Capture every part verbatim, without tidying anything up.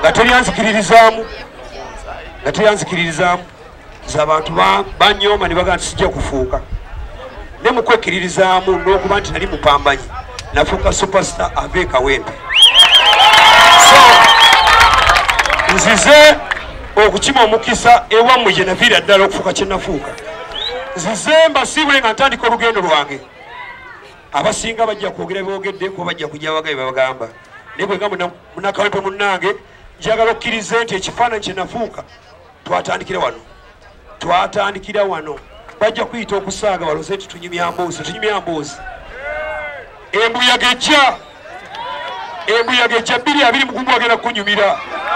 nga teryanzikiririzaamu nga teryanzikiririzaamu nze abantu banyooma ne bagamba sijja kufuuka ne mu kwekkiririzaamu n'okuba nti nali mupambanyi nafuuka superstar ave Kawempe. So nzize okukima omukisa ewammwe gye naviira ddala okufuuka kye nafuuka. Nzize mbasiibule nga ntandika olugendo lwange. Abasinga bajja kwogera boogedde kuba bajja kujja wagabe babagamba. Naye bwe nga Munnakawempe munnange njagala okkirize nti ekifaananyi kye nafuuka twatandikira wano. Twatandikira wano. Bajja kuyita okusaaga baloze nti tunyumya mboozi, tunyumya mboozi. Embuyaga ejja. Embuyaga ejja bbiri abiri mugumu agenda kunyumira.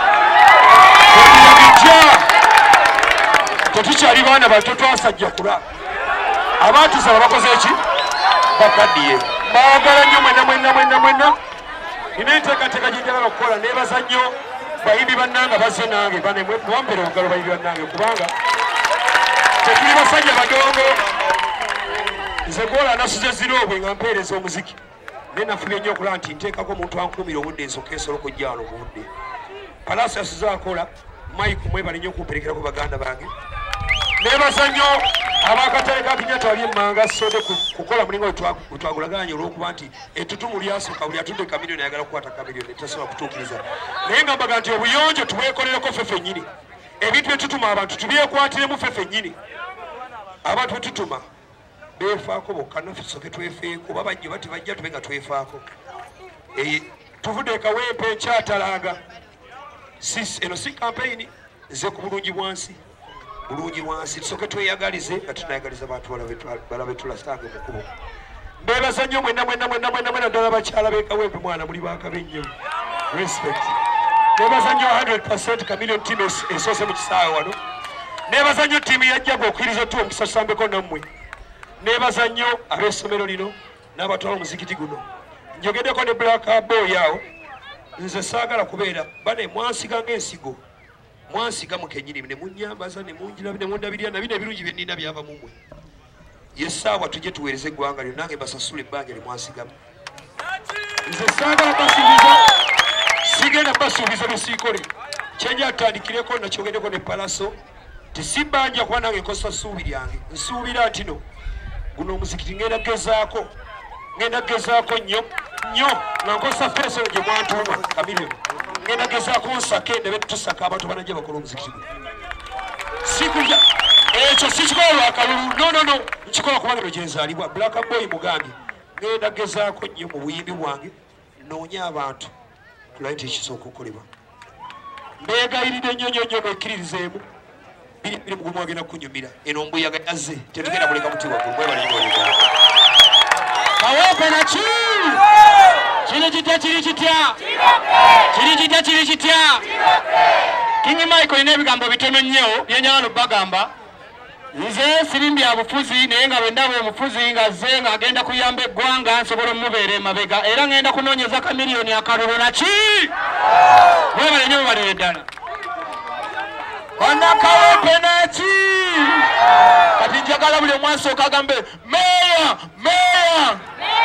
Embuyaga ejja. Tetukyali baana bato twasajja kula. Abaatuza bakoze ki? Bakaddiye. Baagala nnyo mwenna mwenna mwenna mwenna. Nina enteekateeka gye njagala okukola neebaza nnyo bayimbi bannanga bazze nange bane muwampere obugalo bayimbi bannange kubanga tetuli basajja badongo. Nze gwola anasuze ziroobwe nga mpeereza omuziki. Naye nafubye nnyo okulaba nti nteekako omuntu ankuumira obudde ensooka esobola okujja wano ku budde. Palaso yasuze akola Mike mwebale nnyo okumperekerako baganda bange. Neebaza nnyo abakatale ka Kenyatta wali emmanga sode kukola mulingo we twagulaganye olw'okuba nti ettutumu lyasooka buli atudde kamiliyoni ayagala kukwata kamiliyoni tasobola kutuukiriza. Naye nga mbaga nti obuyonjo tubwekolereko ffe ffennyini. Ebintu bye tutuma abantu tubyekwatiremu ffe ffennyini. Abantu bwe tutuma beefaako bokka naffe tusooke twefeeko oba bajja bati bajja tube nga twefaako. Tuvudde e Kawempe nkyatalaga. Eno si kampeyini nze ku bulungi bwansi. Bulungi wansi tusooke tweyagalize nga tunayagaliza bantu balabe tulasanga mu kkubo. Mbeebaza nnyo mwenna mwenna mwenna mwenna mwenna ddala bakyala b'e Kawempe mwana muli baakabe nnyo. Respect. Neebaza nnyo one hundred percent Chameleon team esoose mu kisaawe wano. Neebaza nnyo ttiimu yajjaga okkiriza tu omukisa tusambeko nammwe. Neebaza nnyo ab'essomero lino n'abatwala omuzikiti guno. Njogeddeko ne Black Boy awo. Nze saagala kubeera bane mwansiga ng'ensigo. Mwansiga mukenyini ne munyambaza ne munjirabye ne mundabirya na bino ebirungi bye nnina byava mu mmwe. Yesaawa tujje tuweereze eggwanga lyo nange basasule ebbanja lye mwansigamu. Nze saagala basuubiza sigenda basuubiza bisiikole. Kyenja atandikireko nakyogeddeko ne Palaso tisibbanja kuba nange nkosa ssuubi lyange. Nsuubira nti no guno omuzikiti ngenda gezaako ngenda gezaako nnyo nnyo nga nkosa feeso gye mwantuuma Chameleon. Ngenda gezaako nsake ndabe tusaka abantu banajja bakola omuzikiti guno. Sikuja ekyo sikikola lwakalulu no no no nkikola kubanga eno gye nzaalibwa. Black Boy mugambye ngenda gezaako nnyo mu buyimbi bwange noonya abantu kulabe nti ekisooka okukolebwa. Mbeegayiridde nnyo nnyo nnyo mwekkiririzeemu biri biri mugumu agenda kunyumira. Eno mbuyaga yazze tetugenda kuleka muti waggulu mwebale nnyo olugalo. Kawempe naki kiri kitya kiri kitya kiri kitya kiri kitya King Michael ine ebigambo bitono nnyo byenjagala obbagamba. Nze siri bya bufuzi naye nga bwe ndaba omufuzi nga zze ng'agenda kuyamba eggwanga nsobola omubeera emabega era ngenda kunoonyeza Chameleon akalulu naki mwebale nnyo mubalire ddala. Bannakawempe naki kati njagala buli omu asooka agambe meeya meeya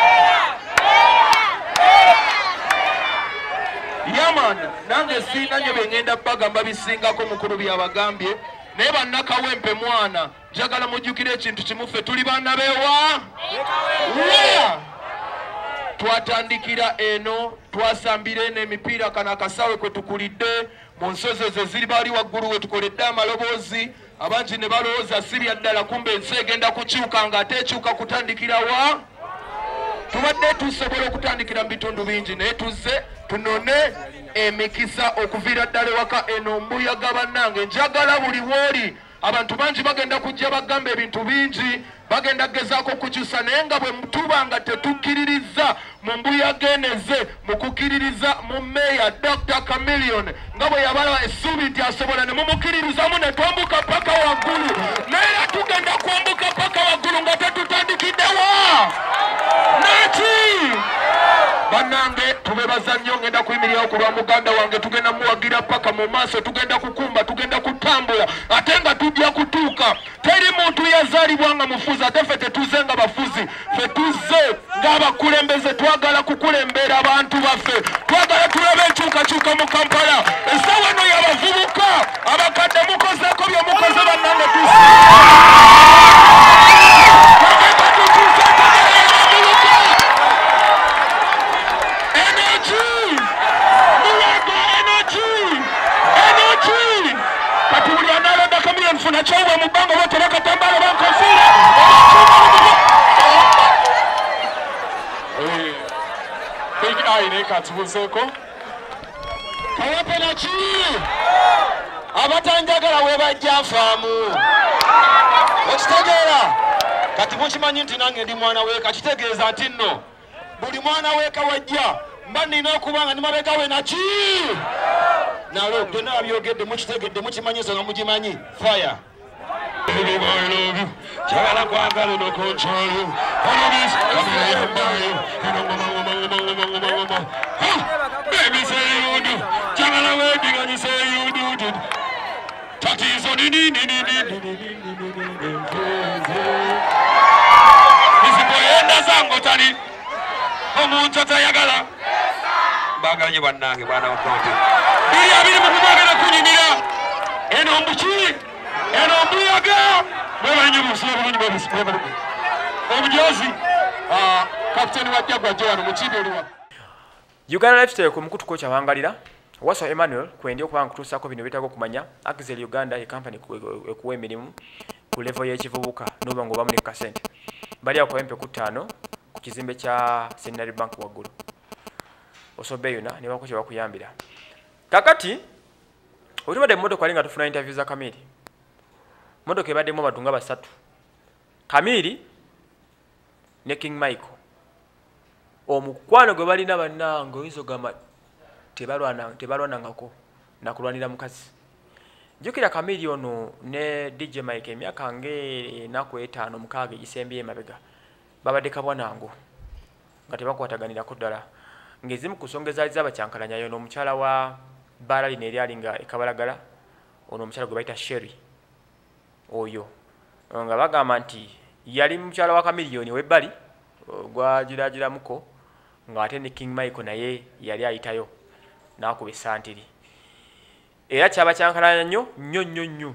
yaman. Nange siina nnyo bye ngenda bagamba bisingako mukulu byabagambye naye bannakawempe mwana njagala mujjukire ekintu kimu ffe tuli baana beewa wea. Twatandikira eno twasambira eno emipiira kana akasawe kwe tukulidde mu nsozi ezo ziri bali waggulu we tukoledde amaloboozi abangi ne balowooza sirya ddala kumbe ensi egenda kukyuka nga ate ekyuka kutandikira wa. Tubadde tusobola okutandikira mu bitundu bingi naye tuzze tunone emikisa okuviira ddala ewaka eno mbuyaga bannange. Njagala buli wooli abantu bangi bagenda kujja bagamba ebintu bingi bagenda gezaako okukyusa naye nga bwe tuba nga tetukkiririza mu mbuyaga eneze mu kukkiririza mu meeya Doctor Chameleon nga bwe yabala essuubi nti asobola ne mumukkiririzamu ne twambuka paka waggulu naye tugenda kwambuka paka waggulu nga tetutandikiddewa naki. Bannange tubebaza nnyo ngenda kuyimirirawo ku lwa muganda wange tugenda muwagira paka mu maaso tugenda kukumba tugenda kutambula ate nga tujja kutuuka. Teri muntu yazaalibwa nga mufuzi ate ffe tetuze nga bafuzi. Ffe tuzze ng'abakulembeze twagala kukulembera abantu baffe twagala tulabe enkyukakyuka mu Kampala essaawa eno y'abavubuka abakadde mukozeeko bye mukoze bannange tusi nfuna kyowe mu bbanga batera katambaala bankafiira big eye naye katubuzeeko kawapena ki abatanjagala we bajja nfaamu okitegeera kati mukimanyi nti nange ndi mwana weeka kitegeeza nti nno buli mwana weeka wajja mba nina okuba nga ndi mabega we naki nalo byonna babyogedde mukitegedde mukimanyiso nga mugimanyi fire kyagala kwagala nokontrolu ebiseyudu kyagala wediganyiseyudu tatizo izikoyenda zango tali omuntu atayagala baganye bannange bwana wakonte biri abiri mukumwagala kunyinira eno mbuki eno mbuyaga mwebanyo musulo bulungi bwebisibwebali obujozi kapiteni wa jagwa joano mukibi oliwa Uganda Lifestyle ku mukutu kocha wangalira Waso Emmanuel kwendi okuba nkutuusako bino bitago kumanya Axel Uganda e company ekuwa emirimu ku level y'ekivubuka n'oba ng'obamu ne kasente bali ako empe ku ttaano ku kizimbe kya Centenary Bank waggulu osobe yona ne bakoche bakuyambira kakati olibadde mmotoka ali nga tufuna interview za Kamili mmotoka ebaddemu abantu nga basatu Kamili ne King Michael omukwano gwe balina bannange oyinza ogamba tebalwana tebalwanangako nakulwanira mukazi jukira Kamili ono ne D J Mike emyaka nge naku etaano mukaaga egisembye emabega babadde kabwanango nga tebakwataganirako ddala ngezimu kusongeza z'abacyankalanya yo n'omukyala wa Barali ne lyali nga ekabalagala ono omukyala gwe bayita Sherry oyo nga bagamba nti yali mukyala wa Kamiliyoni webbali gwagiragiramuko nga ate ne King Michael naye yali ayitayo n'akuba essantiri era kyabacyankalanya nnyo nnyo nnyo nnyo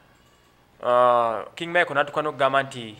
King Michael n'atuuka n'okugamba nti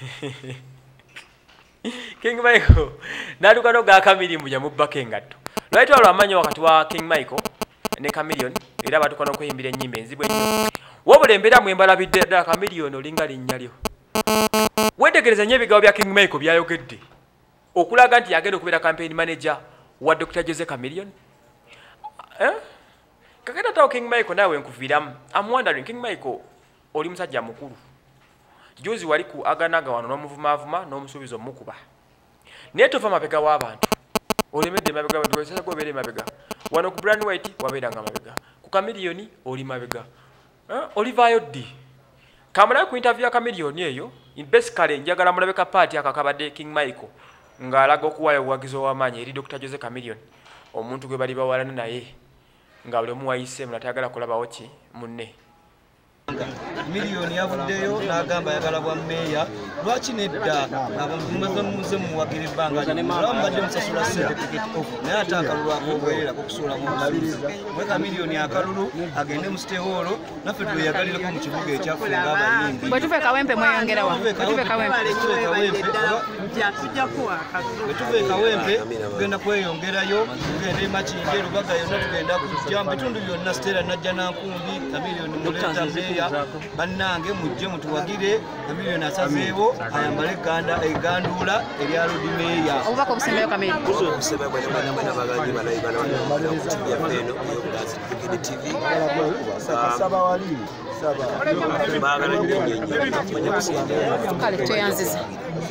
King Michael n'atuuka n'oga Kamili mbuya mubbako engatto lwali twalwa amanyi wakati wa King Michael ne Chameleon era batuuka n'okweyimbira ennyimba enzibu ennyo wabula embeera mwembalabidde ddala Chameleon olinga linnya lyo wetegereza nnyo ebigambo bya King Michael byayogedde okulaga nti yagenda okubeera campaign manager wa Doctor Jose Chameleon eh? kakata tawo King Michael nawe nkuviiramu I'm wondering King Michael oli musajja mukulu juzi wali ku aganaga wano n'omuvumaavuma n'omusuubizo mukuba naye tova mabega w'abantu olemedde mabega wesasa gobeere mabega wano ku Brand White wabeeranga mabega ku Chameleon oli mabega eh? olivaayo ddi kamala ku interview ya Chameleon eyo basically njagala mulabeka party akakabadde King Michael ng'alaga okuwaayo obuwagizi ow'amaanyi eri Doctor Jose Chameleon omuntu gwe bali bawalana naye nga buli omu wayise munatayagala kulabawo ki munne miliyoni yavuddeyo n'agamba ayagala bwa mmeeya lwaki nedda mumaze muze muwagira ebbanga laba mubadde musasula ssente naye ate akalulu ak'obwerera kokusuulamu omusuuzi mweka miliyoni akalulu agende mu sitewoolo naffe tweyagalireko mu kibuga ekyaffe ng'abayimbi bwe tuve kawempe mweyongerawa bwe tuve kawempe tugenda kweyongerayo tugenda emakinde lubaga yonna tugenda kujja mu bitundu byonna siteera najja nankumbi na miliyoni muleta mmeeya bannange mujje mutuwagire Chameleon asazeewo ayambale ganda egandula erya Lord Mayor obubaka obusembayo Kamili obusembayo bwe bana bana baganyi bana ibana bana kutibya peno yogazi kugide T V saba wali saba bagala nyenye kale toyanziza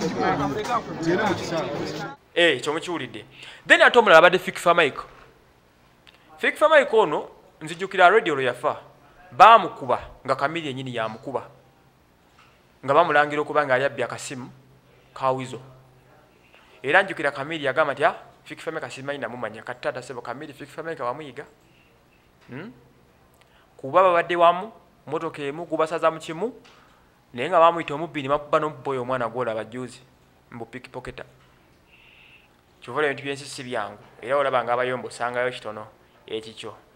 eh kyo mukiwulidde then atomula abadde Fikfa Mike Fikfa Mike ono nzijukira radio lo yafa bamukuba nga Kamili yennyini yamukuba nga bamulangira okuba nga ali abbye akasimu kawizo era njukira Kamili yagamba nti Fikfa Mike asimanyi namumanya katata sebo Kamili Fikfa Mike wamuyiga hmm? kuba babadde wamu motoka emu kubasaza mu kimu naye nga bamuyita omubbini bakuba n'omuboyo omwana gwolaba juzi mbu pickpocketa kyovula ebintu byensi si byangu era olaba nga abayombo osangayo kitono ekikyo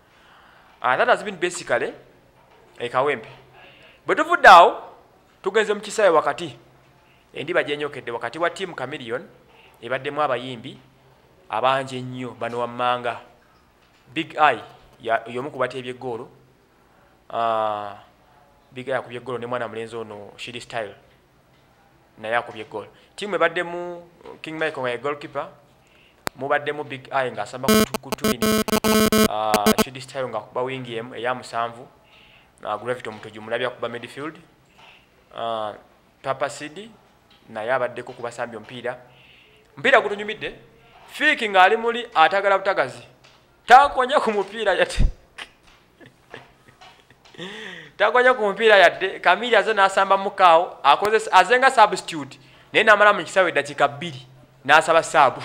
Uh, that has been basically a Kawempe. But if now, tugenze mukisaawe wakati endiba gyenyokedde wakati wa team Chameleon ebaddemu abayimbi abanje nnyo bano wammanga Big Eye y'omu ku bateebye eggoolo uh, Big Eye akubye eggoolo ne mwana mulenzi ono Shiri Style naye akubye eggoolo. Team ebaddemu King Michael nga ye goalkeeper, mubaddemu Big Eye ng'asamba ku twini, uh, Shiri Style ng'akuba wingi emu eya musanvu, uh, Gravity Omutogi mulabye akuba midfield, uh, Papa Sidi naye abaddeko ku basambi omupiira. Mpiira gutunyumidde, Fiiki ng'ali muli atagala butagazi takonya ku mupiira yate takonya ku mupiira yadde. Kamili aze n'asamba mukaawo akoze azenga substitute naye n'amala mu kisaawe eddakiika bbiri n'asaba saabu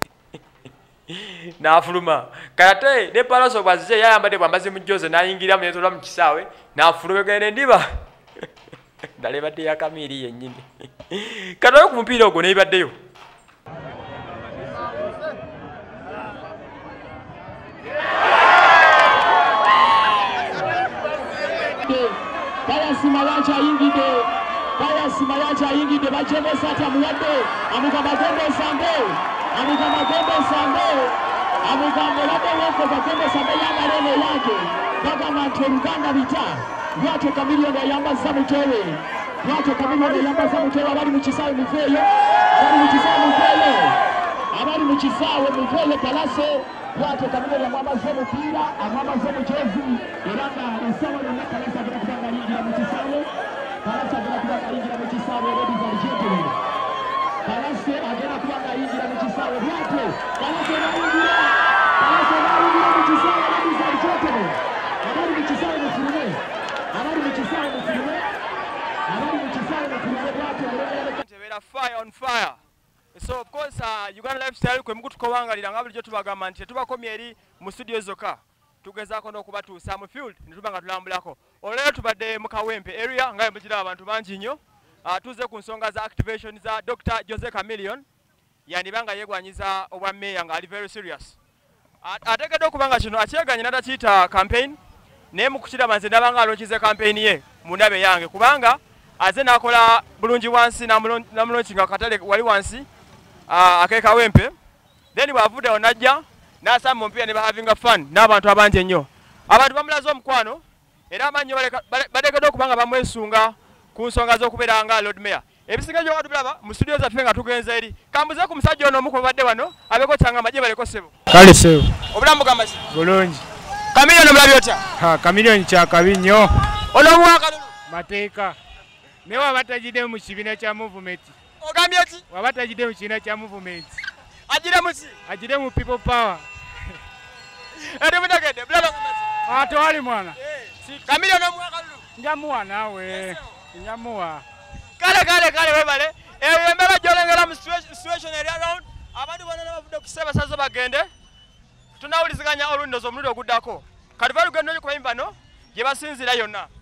n'afuluma. Kayate ne Palaso bwazze yayambadde bwambazi mu jjoze n'ayingiramu n'etoola mu kisaawe n'afuluma genda ndiba ndalebadde ya Kamili yennyini katoyo ku mupiira ogwo n'ebaddeyo. Payasi Mayanja ayingidde, Payasi Mayanja ayingidde bajemesa ati amuwadde amugamba genda osambe, amugamba genda osambe, amugamba olabye weekoza genda osambe y'amalebe yange bagamba nti oluganda bita lwatyo Chameleon ayambazza mutewe, lwatyo Chameleon ayambazza mutewe. Abali mu kisaawe muveeyo, abali mu kisaawe muveeyo, abali mu kisaawe muveeyo. Palaso lwatyo Chameleon amwambazza omupiira, amwambazza omujoozi era nga essaawa yonna Palaso agenda kuba nga ayingira mu kisaawe, Palaso agenda kuba nga ayingira mu kisaawe. Ladies and gentlemen, Palaso agenda kuba nga ayingira mu kisaawe, lwatyo Palaso n'ayingira, Palaso n'ayingira mu kisaawe. Ladies and gentlemen, abali mu kisaawe mufulume, abali mu kisaawe mufulume, abali mu kisaawe mufulume. Lwatyo Tebera fire on fire. So of course uh, Uganda Lifestyle kwe muku tukowangalira nga bulijjo tubagamba nti tetubakomye eri mu studio zokka, tugezaako n'okubatuusa mu field ne tuba nga tulambulako. Olwaleero tubadde mu Kawempe area nga mukira abantu bangi nnyo. Uh, tuze ku nsonga za activation za Doctor Jose Chameleon yandibanga yeegwanyiza obwa meya nga ali very serious. Ategedde okuba nga kino akyeganye n'atakiyita campaign, naye mu kukiraba nze ndaba nga alonkize campaign ye mu ndabe yange kubanga aze n'akola bulungi wansi n'amulonkinga katale wali wansi uh, ake Kawempe, then bw'avuddeyo n'ajja n'asamba omupiira ne bahavinga fun n'abantu abangi ennyo. Abantu bamulaze omukwano era amanyi bateekeddwa okuba nga bamwesunga ku nsonga z'okubeera nga Lord Mayor. Ebisinga by'oba tubiraba mu studio zaffe nga tugenze eri. Kambuze ku musajja ono omu ku babadde wano abeeko kyanga amagye baleko ssebo. Kale ssebo. Obulamu bugamba ki? Bulungi. Chameleon omulabye otya? Ha, Chameleon kyakabi nnyo. Ono omuwa kalulu? Mateeka. Ne waba tajidde mu kibiina kya movement. Ogambye ki? Waba tajidde mu kibiina kya movement. Ajire mu ki? Ajidde mu people power. Ate mutegedde bulalo ngamba ki? Ah, tewali mwana. Eh, Chameleon omuwa kalulu? Njamuwa naawe. Njamuwa. Kale kale kale webale. Eyo embeera gy'olengera mu situation eri around abantu bonna bavudde ku Ssebasaza bagende. Tunawuliziganya olundozo omulundi oguddako. Kati balugendo kubayimba no gye basinzira yonna.